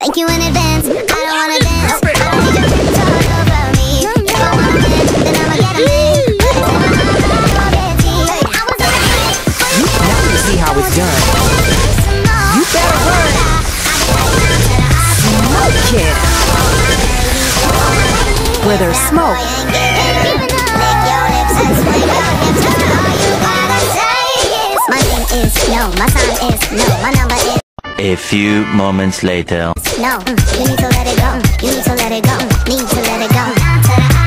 Thank you in advance. I don't wanna dance. I don't need your friends all over me. If I wanna dance, then I'ma get a man. Now you see how it's done. You better run. Smoke it. Where there's smoke. My name is no, my sign is no, my number is. A few moments later. No, you need to let it go. You need to let it go. Need to let it go.